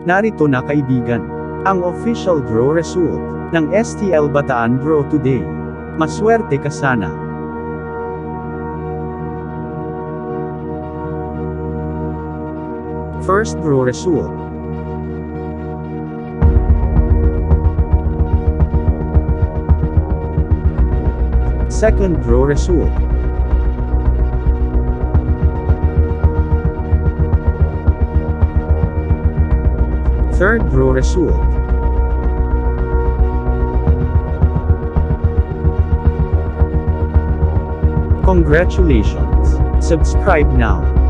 Narito na kaibigan, ang official draw result ng STL Bataan Draw Today. Maswerte ka sana. First draw result. Second draw result. Third draw result. Congratulations! Subscribe now.